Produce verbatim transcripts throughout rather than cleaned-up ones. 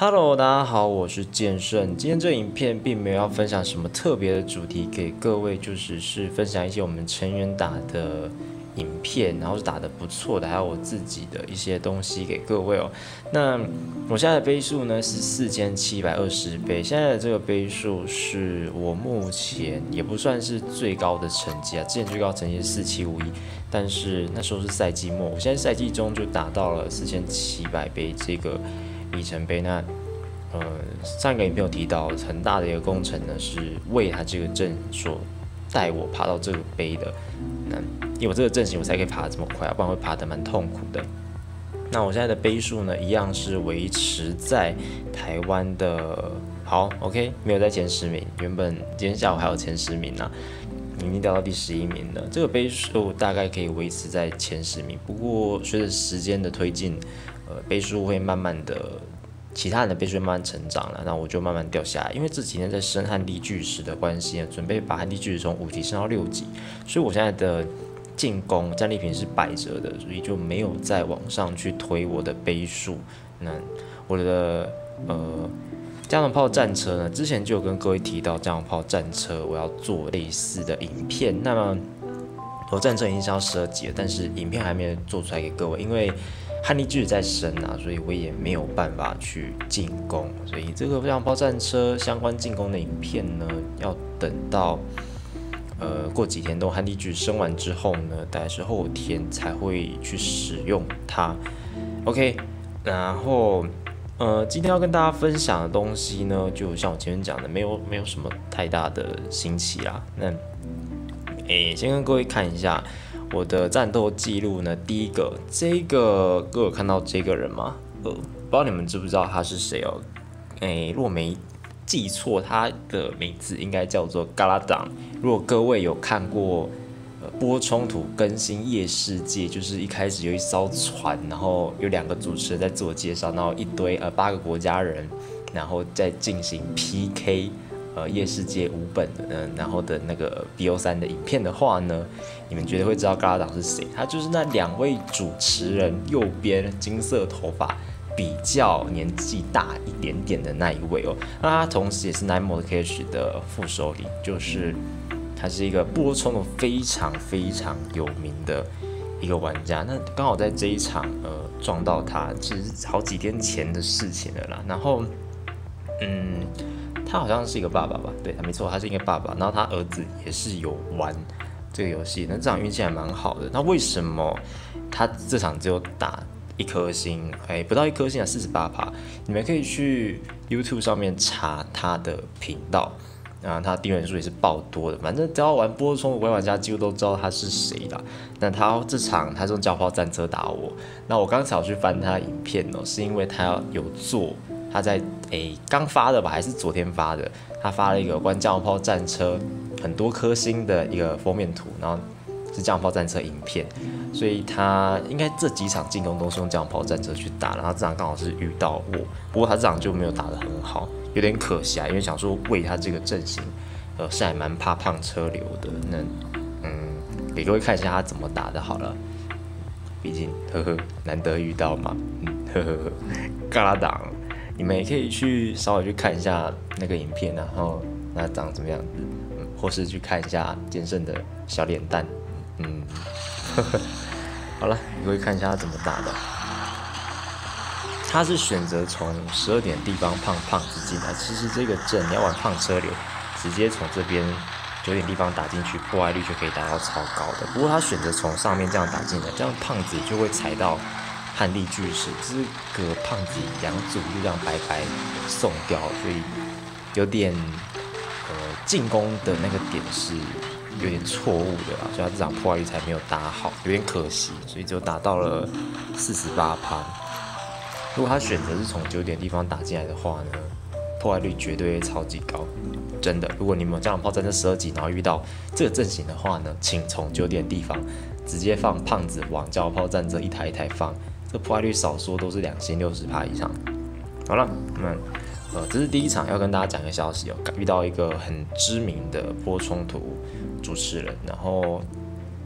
Hello，大家好，我是剑圣。今天这影片并没有要分享什么特别的主题给各位，就只是分享一些我们成员打的影片，然后是打得不错的，还有我自己的一些东西给各位哦。那我现在的杯数呢是四千七百二十杯，现在的这个杯数是我目前也不算是最高的成绩啊，之前最高成绩是四七五一，但是那时候是赛季末，我现在赛季中就达到了四千七百杯这个里程碑。那呃，上一个影片有提到，很大的一个工程呢，是为他这个阵所带我爬到这个杯的。那因为我这个阵型，我才可以爬得这么快啊，不然会爬得蛮痛苦的。那我现在的杯数呢，一样是维持在台湾的，好 ，OK， 没有在前十名。原本今天下午还有前十名啊，已经掉到第十一名了。这个杯数大概可以维持在前十名，不过随着时间的推进，呃，杯数会慢慢的。其他人的杯数慢慢成长了，那我就慢慢掉下来。因为这几天在升汉地巨石的关系，准备把汉地巨石从五级升到六级，所以我现在的进攻战利品是摆着的，所以就没有再往上去推我的杯数。那我的呃加农炮战车呢，之前就有跟各位提到加农炮战车，我要做类似的影片。那么我战车已经升到十二级了，但是影片还没有做出来给各位，因为汉地巨石在升啊，所以我也没有办法去进攻，所以这个像炮战车相关进攻的影片呢，要等到呃过几天，等汉地巨石升完之后呢，大概是后天才会去使用它。OK， 然后呃今天要跟大家分享的东西呢，就像我前面讲的，没有没有什么太大的新奇啦。那诶，先跟各位看一下我的战斗记录呢，第一个，这个各位有看到这个人吗？呃，不知道你们知不知道他是谁哦？哎，如果没记错，他的名字应该叫做嘎拉党。如果各位有看过呃波冲突更新夜世界，就是一开始有一艘船，然后有两个主持人在自我介绍，然后一堆呃八个国家人，然后再进行 P K。呃，夜世界五本的，嗯，然后的那个 B O 三的影片的话呢，你们绝对会知道嘎拉党是谁，他就是那两位主持人右边金色头发比较年纪大一点点的那一位哦，那他同时也是 Nine Mode Cash 的副首领，就是他是一个波冲的非常非常有名的一个玩家，那刚好在这一场呃撞到他，其实是好几天前的事情了啦，然后嗯。他好像是一个爸爸吧？对，他没错，他是一个爸爸。然后他儿子也是有玩这个游戏，那这场运气还蛮好的。那为什么他这场只有打一颗星？哎，不到一颗星啊，四十八趴。你们可以去 YouTube 上面查他的频道，啊，他订阅数也是爆多的。反正只要玩波冲的微玩家，几乎都知道他是谁啦。那他这场他是用轎炮战车打我，那我刚才有去翻他的影片哦，是因为他有做。他在诶刚发的吧，还是昨天发的？他发了一个关降炮战车很多颗星的一个封面图，然后是降炮战车影片，所以他应该这几场进攻都是用降炮战车去打，然后这场刚好是遇到我，不过他这场就没有打得很好，有点可惜啊，因为想说为他这个阵型，呃是还蛮怕胖车流的，那嗯给各位看一下他怎么打的好了，毕竟呵呵难得遇到嘛，嗯呵呵呵，嘎拉党。你们也可以去稍微去看一下那个影片，然后那长怎么样子，嗯，或是去看一下剑圣的小脸蛋，嗯，呵呵好了，你会看一下他怎么打的。他是选择从十二点的地方胖胖子进来，其实这个阵你要玩胖车流，直接从这边九点地方打进去，破坏率就可以达到超高的。不过他选择从上面这样打进来，这样胖子就会踩到。汉地巨石，这个胖子两组就这样白白送掉，所以有点呃进攻的那个点是有点错误的啦，所以他这场破坏率才没有打好，有点可惜，所以只有打到了四十八趴。如果他选择是从九点地方打进来的话呢，破坏率绝对会超级高，真的。如果你们有这样炮战在十二级，然后遇到这个阵型的话呢，请从九点地方直接放胖子往轎炮战这一台一台放。这破坏率少说都是两千六十趴以上。好了，那呃，这是第一场要跟大家讲一个消息哦，遇到一个很知名的波冲突主持人，然后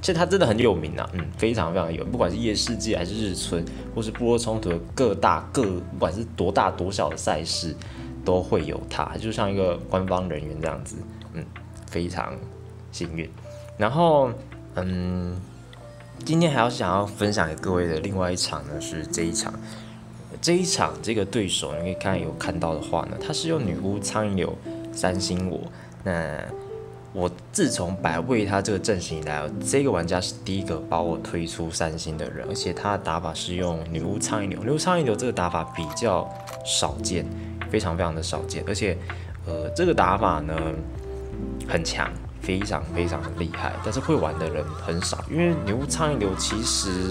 其实它真的很有名啊，嗯，非常非常有名，不管是夜世界还是日村，或是部落冲突的各大各，不管是多大多小的赛事，都会有它，就像一个官方人员这样子，嗯，非常幸运。然后，嗯，今天还要想要分享给各位的另外一场呢，是这一场。这一场这个对手，你可以看有看到的话呢，他是用女巫苍蝇流三星我。那我自从百位他这个阵型以来，这个玩家是第一个把我推出三星的人，而且他的打法是用女巫苍蝇流。女巫苍蝇流这个打法比较少见，非常非常的少见，而且呃这个打法呢很强，非常非常的厉害，但是会玩的人很少，因为女巫苍蝇流其实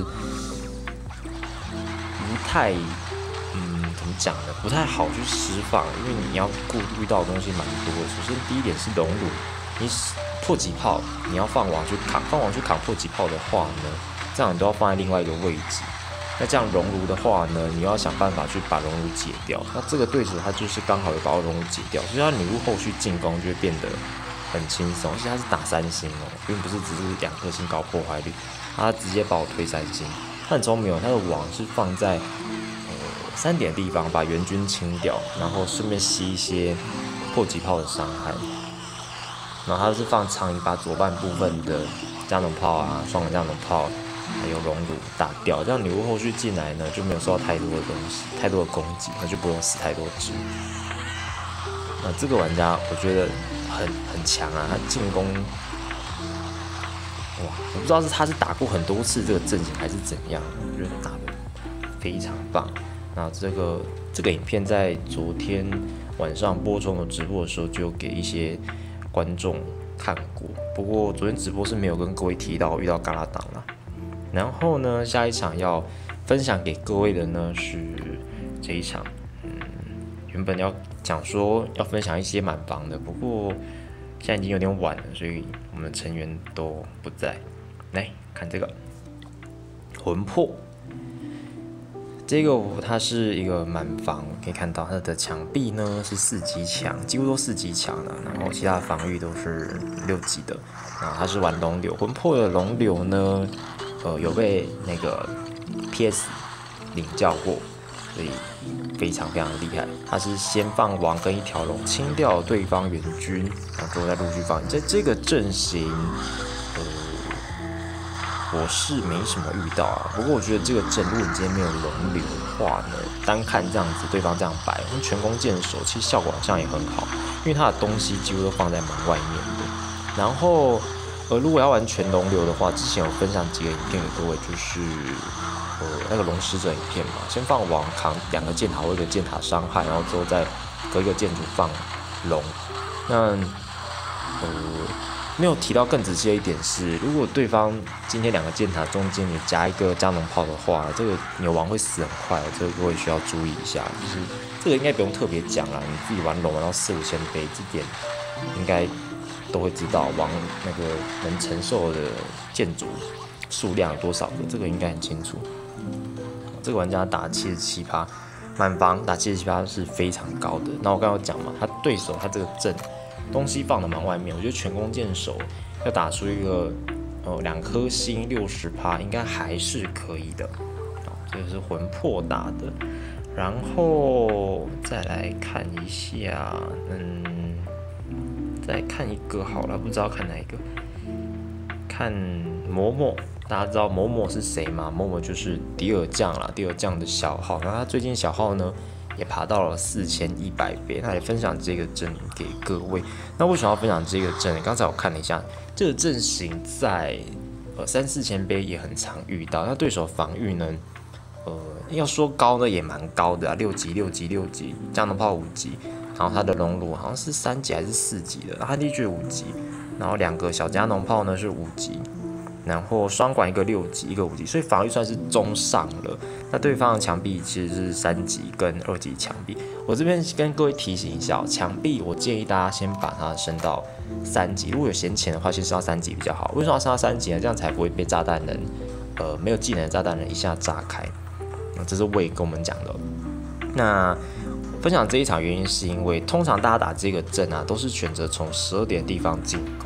不太。嗯，怎么讲呢？不太好去释放，因为你要顾虑到的东西蛮多的。首先，第一点是熔炉，你破击炮你要放网去扛，放网去扛破击炮的话呢，这样你都要放在另外一个位置。那这样熔炉的话呢，你要想办法去把熔炉解掉。那这个对手他就是刚好有把熔炉解掉，所以他女巫后续进攻就会变得很轻松。而且他是打三星哦，并不是只是两颗星高破坏率，他直接把我推三星。他很聪明哦，他的网是放在。三点的地方把援军清掉，然后顺便吸一些迫击炮的伤害。然后他是放苍蝇把左半部分的加农炮啊、双人加农炮还有熔炉打掉，这样女巫后续进来呢就没有受到太多的东西、太多的攻击，那就不用死太多只。那这个玩家我觉得很很强啊，他进攻哇，我不知道是他是打过很多次这个阵型还是怎样，我觉得打得非常棒。那这个这个影片在昨天晚上播中的直播的时候，就有给一些观众看过。不过昨天直播是没有跟各位提到遇到嘎拉党啦。然后呢，下一场要分享给各位的呢是这一场，嗯，原本要讲说要分享一些满房的，不过现在已经有点晚了，所以我们成员都不在。来看这个魂魄。这个它是一个满房，可以看到它的墙壁呢是四级墙，几乎都四级墙了，然后其他的防御都是六级的。啊，它是玩龙流，魂魄的龙流呢，呃，有被那个 P S 领教过，所以非常非常的厉害。它是先放王跟一条龙清掉对方援军，然后之后再陆续放。在这个阵型，呃。我是没什么遇到啊，不过我觉得这个阵，如果你今天没有龙流的话呢，单看这样子，对方这样摆，用全弓箭手，其实效果好像也很好，因为它的东西几乎都放在门外面的。然后，呃，如果要玩全龙流的话，之前有分享几个影片给各位，就是呃那个龙使者影片嘛，先放王扛两个箭塔或一个箭塔伤害，然后之后再隔一个箭组放龙。那呃。没有提到更仔细的一点是，如果对方今天两个箭塔中间你加一个加农炮的话，这个牛王会死很快，这个各位需要注意一下。就是这个应该不用特别讲啦，你自己玩龙玩到四五千杯，这点应该都会知道王那个能承受的建筑数量有多少个，这个应该很清楚。这个玩家打七十七趴，满房打七十七趴是非常高的。那我刚刚有讲嘛，他对手他这个阵。东西放的蛮外面，我觉得全弓箭手要打出一个呃两颗星六十趴，应该还是可以的。啊，这个是魂魄打的，然后再来看一下，嗯，再看一个好了，不知道看哪一个？看嬷嬷，大家知道嬷嬷是谁吗？嬷嬷就是迪尔将啦，迪尔将的小号。然后他最近小号呢？也爬到了四千一百杯，那也分享这个阵给各位。那为什么要分享这个阵？刚才我看了一下，这个阵型在呃三四千杯也很常遇到。那对手防御呢，呃要说高呢也蛮高的啊，六级六级六级，加农炮五级，然后它的龙炉好像是三级还是四级的，它地区五级，然后两个小加农炮呢是五级。然后双管一个六级，一个五级，所以防御算是中上了。那对方的墙壁其实是三级跟二级墙壁。我这边跟各位提醒一下，墙壁我建议大家先把它升到三级，如果有闲钱的话，先升到三级比较好。为什么要升到三级呢？这样才不会被炸弹人，呃，没有技能的炸弹人一下炸开。那这是魏跟我们讲的。那分享这一场原因是因为，通常大家打这个阵啊，都是选择从十二点的地方进攻。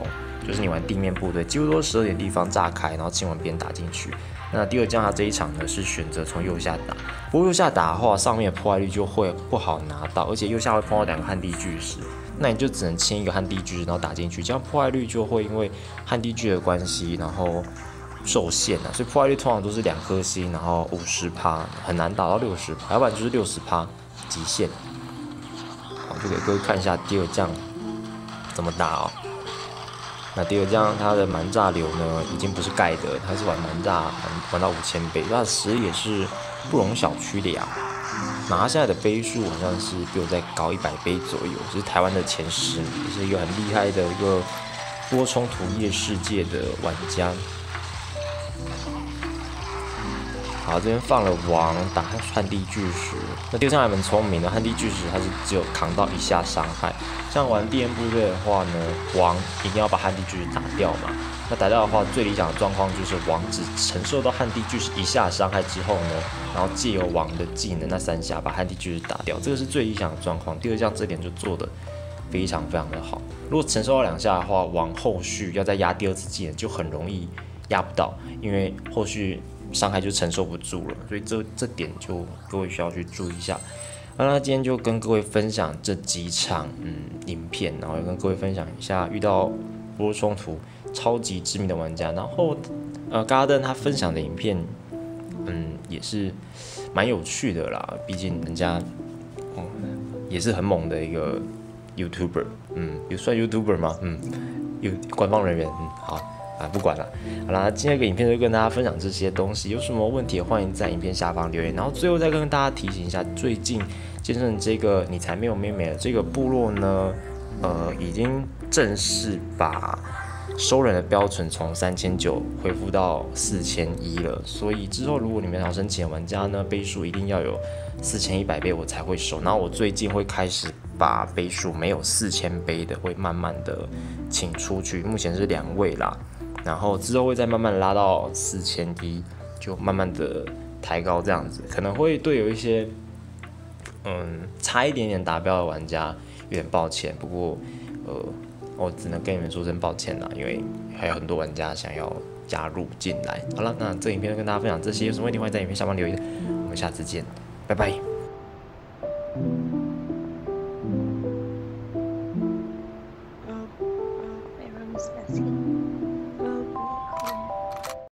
就是你玩地面部队，几乎都是十二点地方炸开，然后清完边打进去。那第二将他这一场呢是选择从右下打，不过右下打的话，上面的破坏率就会不好拿到，而且右下会碰到两个旱地巨石，那你就只能清一个旱地巨石，然后打进去，这样破坏率就会因为旱地巨的关系，然后受限啊，所以破坏率通常都是两颗星，然后五十趴，很难打到六十趴，要不然就是六十趴极限。好，就给各位看一下第二将怎么打哦。那第二将它的蛮炸流呢，已经不是盖的，它是玩蛮炸玩玩到五千倍，它的实力也是不容小觑的呀。那他现在的杯数好像是比我再高一百杯左右，是台湾的前十名，也是一个很厉害的一个多冲土业世界的玩家。好，这边放了王打旱地巨石，那第二将还蛮聪明的，旱地巨石它是只有扛到一下伤害。像玩地面部队的话呢，王一定要把旱地巨石打掉嘛。那打掉的话，最理想的状况就是王只承受到旱地巨石一下伤害之后呢，然后借由王的技能那三下把旱地巨石打掉，这个是最理想的状况。第二将这点就做的非常非常的好。如果承受到两下的话，王后续要再压第二次技能就很容易压不到，因为后续伤害就承受不住了，所以这这点就各位需要去注意一下。那今天就跟各位分享这几场嗯影片，然后也跟各位分享一下遇到部落冲突超级知名的玩家，然后呃 Garden 他分享的影片，嗯也是蛮有趣的啦，毕竟人家哦也是很猛的一个 YouTuber， 嗯有算 YouTuber 吗？嗯有官方人员，嗯好。啊，不管了，好啦，今天这个影片就跟大家分享这些东西，有什么问题欢迎在影片下方留言。然后最后再跟大家提醒一下，最近健身这个你才没有妹妹的这个部落呢，呃，已经正式把收人的标准从三千九恢复到四千一了。所以之后如果你们想申请的玩家呢，杯数一定要有四千一百杯我才会收。然后我最近会开始把杯数没有四千杯的会慢慢的请出去，目前是两位啦。然后之后会再慢慢拉到四千一，就慢慢的抬高这样子，可能会对有一些嗯差一点点达标的玩家有点抱歉，不过呃我只能跟你们说声抱歉啦，因为还有很多玩家想要加入进来。好了，那这影片就跟大家分享这些，有什么问题欢迎在影片下方留言，我们下次见，拜拜。